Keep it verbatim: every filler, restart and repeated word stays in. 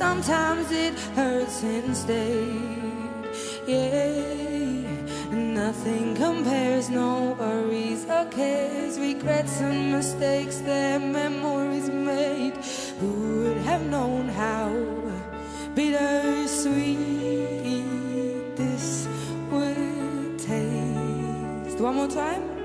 sometimes it hurts instead. Yeah, nothing compares, no worries or cares, regrets and mistakes, their memories made. Who would have known how bittersweet this would taste? One more time.